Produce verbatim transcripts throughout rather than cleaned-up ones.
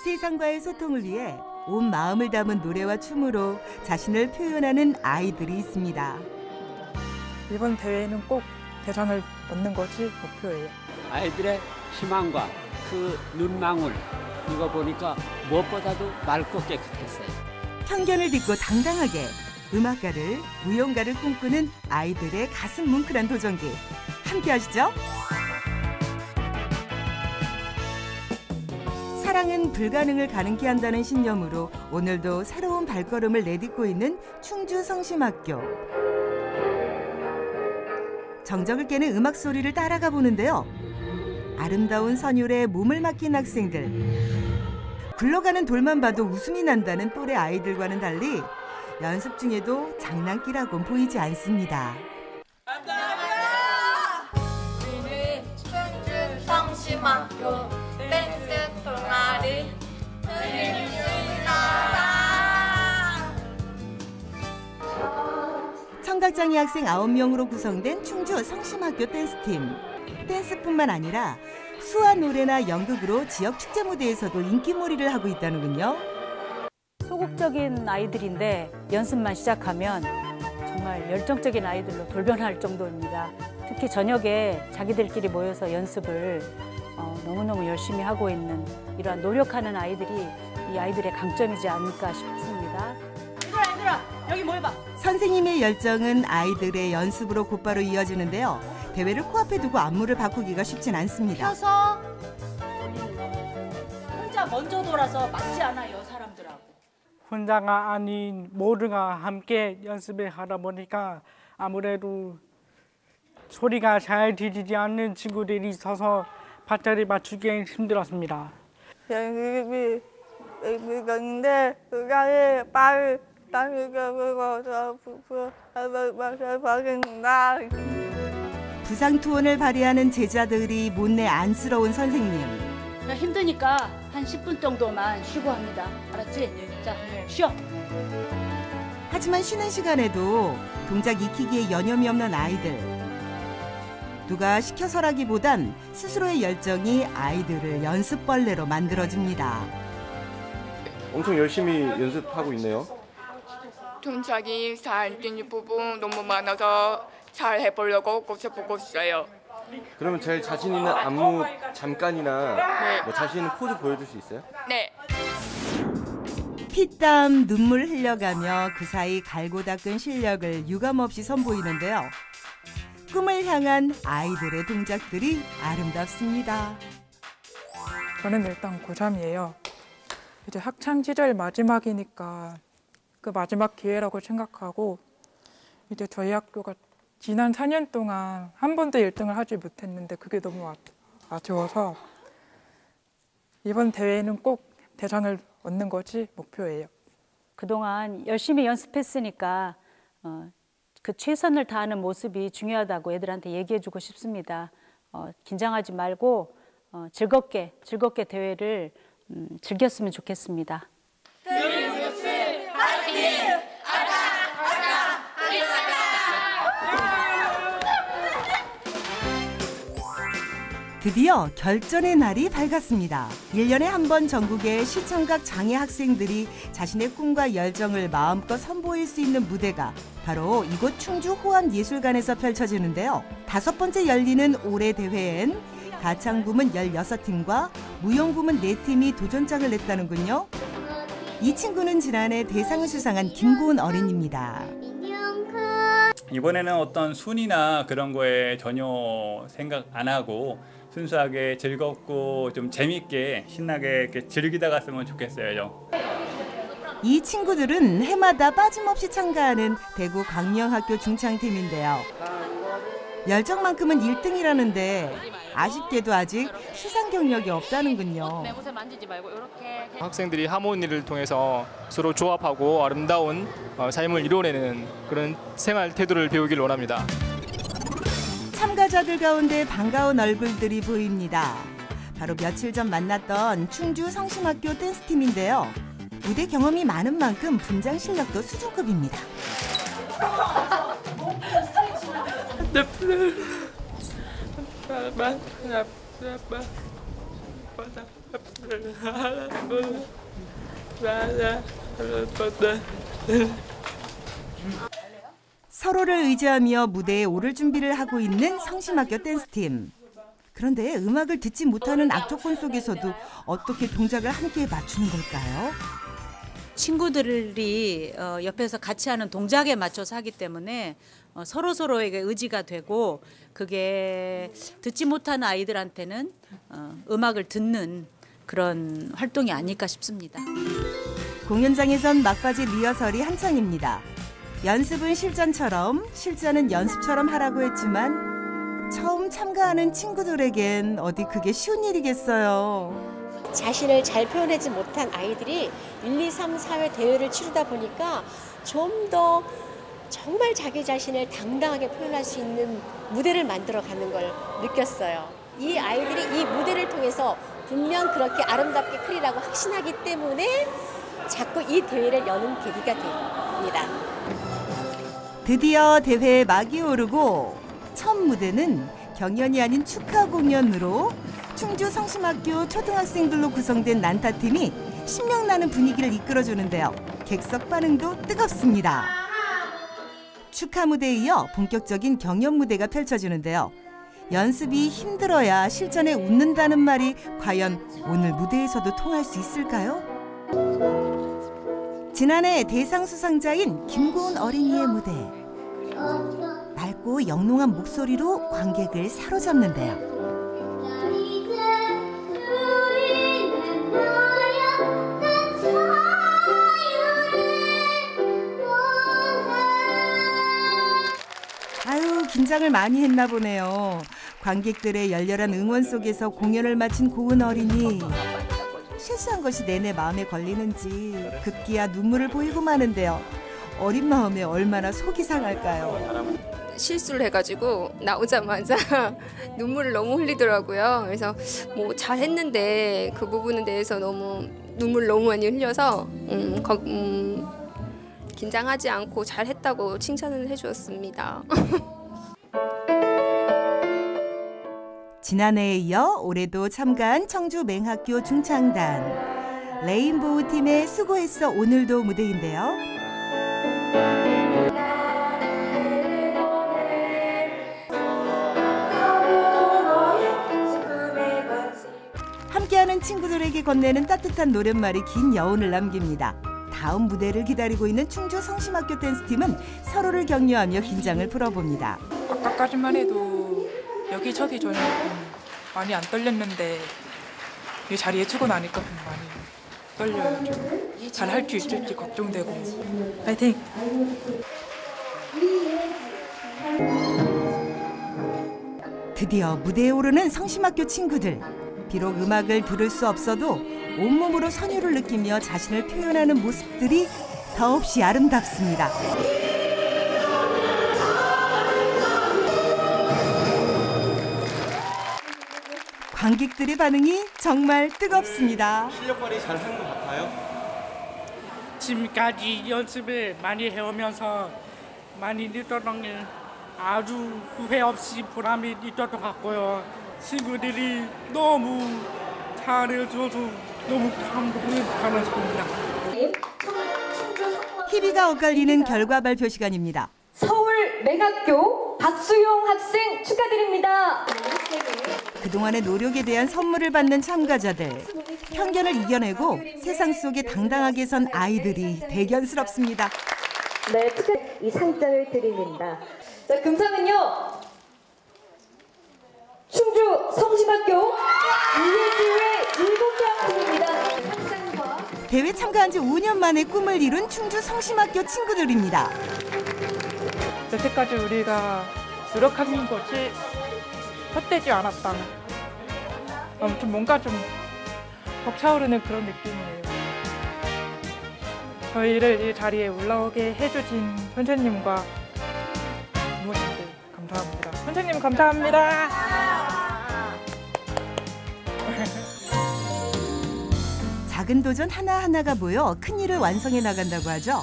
세상과의 소통을 위해 온 마음을 담은 노래와 춤으로 자신을 표현하는 아이들이 있습니다. 이번 대회에는 꼭 대상을 얻는 것이 목표예요. 아이들의 희망과 그 눈망울 이거 보니까 무엇보다도 맑고 깨끗했어요. 편견을 딛고 당당하게 음악가를, 무용가를 꿈꾸는 아이들의 가슴 뭉클한 도전기. 함께 하시죠. 사랑은 불가능을 가능케 한다는 신념으로 오늘도 새로운 발걸음을 내딛고 있는 충주 성심학교. 정적을 깨는 음악 소리를 따라가 보는데요. 아름다운 선율에 몸을 맡긴 학생들. 굴러가는 돌만 봐도 웃음이 난다는 또래 아이들과는 달리 연습 중에도 장난기라곤 보이지 않습니다. 우리는 충주 성심학교 댄스 동아리 흐리입니다. 청각장애 학생 아홉 명으로 구성된 충주 성심학교 댄스팀. 댄스뿐만 아니라 수화 노래나 연극으로 지역 축제 무대에서도 인기몰이를 하고 있다는군요. 소극적인 아이들인데 연습만 시작하면 정말 열정적인 아이들로 돌변할 정도입니다. 특히 저녁에 자기들끼리 모여서 연습을 어, 너무너무 열심히 하고 있는 이러한 노력하는 아이들이 이 아이들의 강점이지 않을까 싶습니다. 얘들아 얘들아 여기 뭘 봐. 선생님의 열정은 아이들의 연습으로 곧바로 이어지는데요. 대회를 코앞에 두고 안무를 바꾸기가 쉽진 않습니다. 펴서 혼자 먼저 돌아서 맞지 않아요 사람들하고. 혼자가 아닌 모두가 함께 연습을 하다 보니까 아무래도 소리가 잘 들리지 않는 친구들이 있어서 박자를 맞추기 힘들었습니다. 연습이 있는데 그게 빨리 따르고 부부하겠습니다. 부상 투혼을 발휘하는 제자들이 못내 안쓰러운 선생님. 나 힘드니까 한 십 분 정도만 쉬고 합니다. 알았지? 자, 쉬어. 하지만 쉬는 시간에도 동작 익히기에 여념이 없는 아이들. 누가 시켜서라기보단 스스로의 열정이 아이들을 연습벌레로 만들어줍니다. 엄청 열심히 연습하고 있네요. 동작이 잘 되는 부분 너무 많아서 잘 해보려고 고쳐보고 있어요. 그러면 제일 자신 있는 안무 잠깐이나 네. 뭐 자신 있는 포즈 보여줄 수 있어요? 네. 피땀 눈물 흘려가며 그 사이 갈고 닦은 실력을 유감없이 선보이는데요. 꿈을 향한 아이들의 동작들이 아름답습니다. 저는 일단 고삼이에요. 이제 학창 시절 마지막이니까 그 마지막 기회라고 생각하고 이제 저희 학교가 지난 사 년 동안 한 번도 일 등을 하지 못했는데 그게 너무 아쉬워서 이번 대회에는 꼭 대상을 얻는 것이 목표예요. 그동안 열심히 연습했으니까 어, 그 최선을 다하는 모습이 중요하다고 애들한테 얘기해주고 싶습니다. 어, 긴장하지 말고 어, 즐겁게 즐겁게 대회를 음, 즐겼으면 좋겠습니다. 드림뉴스 파이팅! 아가! 아가! 아가! 드디어 결전의 날이 밝았습니다. 일 년에 한 번 전국의 시청각 장애 학생들이 자신의 꿈과 열정을 마음껏 선보일 수 있는 무대가 바로 이곳 충주 호암예술관에서 펼쳐지는데요. 다섯 번째 열리는 올해 대회엔 가창부문 열여섯 팀과 무용부문 네 팀이 도전장을 냈다는군요. 이 친구는 지난해 대상을 수상한 김고은 어린이입니다. 이번에는 어떤 순위나 그런 거에 전혀 생각 안 하고 순수하게 즐겁고 좀 재밌게 신나게 이렇게 즐기다 갔으면 좋겠어요. 이 친구들은 해마다 빠짐없이 참가하는 대구 광명학교 중창팀인데요. 열정만큼은 일 등이라는데 아쉽게도 아직 수상 경력이 없다는군요. 학생들이 하모니를 통해서 서로 조합하고 아름다운 삶을 이뤄내는 그런 생활 태도를 배우길 원합니다. 참가자들 가운데 반가운 얼굴들이 보입니다. 바로 며칠 전 만났던 충주 성심학교 댄스팀인데요. 무대 경험이 많은 만큼 분장 실력도 수준급입니다. 서로를 의지하며 무대에 오를 준비를 하고 있는 성심학교 댄스팀. 그런데 음악을 듣지 못하는 악조건 속에서도 어떻게 동작을 함께 맞추는 걸까요? 친구들이 옆에서 같이 하는 동작에 맞춰서 하기 때문에 서로 서로에게 의지가 되고, 그게 듣지 못하는 아이들한테는 음악을 듣는 그런 활동이 아닐까 싶습니다. 공연장에선 막바지 리허설이 한창입니다. 연습은 실전처럼, 실전은 연습처럼 하라고 했지만 처음 참가하는 친구들에겐 어디 그게 쉬운 일이겠어요. 자신을 잘 표현하지 못한 아이들이 일, 이, 삼, 사 회 대회를 치르다 보니까 좀 더 정말 자기 자신을 당당하게 표현할 수 있는 무대를 만들어가는 걸 느꼈어요. 이 아이들이 이 무대를 통해서 분명 그렇게 아름답게 크리라고 확신하기 때문에 자꾸 이 대회를 여는 계기가 됩니다. 드디어 대회에 막이 오르고 첫 무대는 경연이 아닌 축하 공연으로 충주 성심학교 초등학생들로 구성된 난타팀이 신명나는 분위기를 이끌어주는데요. 객석 반응도 뜨겁습니다. 축하 무대에 이어 본격적인 경연 무대가 펼쳐지는데요. 연습이 힘들어야 실전에 웃는다는 말이 과연 오늘 무대에서도 통할 수 있을까요? 지난해 대상 수상자인 김고은 어린이의 무대. 맑고 영롱한 목소리로 관객을 사로잡는데요. 아유, 긴장을 많이 했나 보네요. 관객들의 열렬한 응원 속에서 공연을 마친 고은 어린이. 실수한 것이 내내 마음에 걸리는지 급기야 눈물을 보이고 마는데요. 어린 마음에 얼마나 속이 상할까요? 실수를 해가지고 나오자마자 눈물을 너무 흘리더라고요. 그래서 뭐 잘했는데 그 부분에 대해서 너무 눈물 너무 많이 흘려서 음, 거, 음, 긴장하지 않고 잘했다고 칭찬을 해주었습니다. 지난해에 이어 올해도 참가한 청주 맹학교 중창단. 레인보우 팀의 수고했어 오늘도 무대인데요. 함께하는 친구들에게 건네는 따뜻한 노랫말이 긴 여운을 남깁니다. 다음 무대를 기다리고 있는 충주 성심학교 댄스팀은 서로를 격려하며 긴장을 풀어봅니다. 아까까지만 해도 여기 저기 저기 많이 안 떨렸는데 이 자리에 치고 나니까 좀 많이 떨려요. 좀 잘 할 수 있을지 걱정되고. 파이팅! 드디어 무대에 오르는 성심학교 친구들. 비록 음악을 들을 수 없어도 온몸으로 선율을 느끼며 자신을 표현하는 모습들이 더없이 아름답습니다. 관객들의 반응이 정말 뜨겁습니다. 실력 발휘 잘 한 것 같아요? 지금까지 연습을 많이 해오면서 많이 느꼈던 게 아주 후회 없이 보람이 있었던 것 같고요. 친구들이 너무 잘해줘서 너무 감동을 받았습니다. 희비가 엇갈리는 결과 발표 시간입니다. 서울 맹학교 박수용 학생 축하드립니다. 그동안의 노력에 대한 선물을 받는 참가자들. 편견을 이겨내고 세상 속에 당당하게 선 아이들이 대견스럽습니다. 네, 이 상장을 드립니다. 자, 금상은요. 충주 성심학교 이해주의 일곱 명입니다. 대회 참가한 지 오 년 만에 꿈을 이룬 충주 성심학교 친구들입니다. 여태까지 우리가 노력한 것이 헛되지 않았다. 아무튼 뭔가 좀 벅차오르는 그런 느낌이에요. 저희를 이 자리에 올라오게 해주신 선생님과 부모님들 감사합니다. 선생님 감사합니다. 작은 도전 하나하나가 모여 큰 일을 완성해 나간다고 하죠.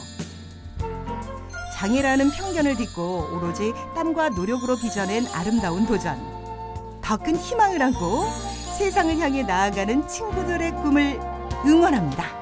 장애라는 편견을 딛고 오로지 땀과 노력으로 빚어낸 아름다운 도전. 더 큰 희망을 안고 세상을 향해 나아가는 친구들의 꿈을 응원합니다.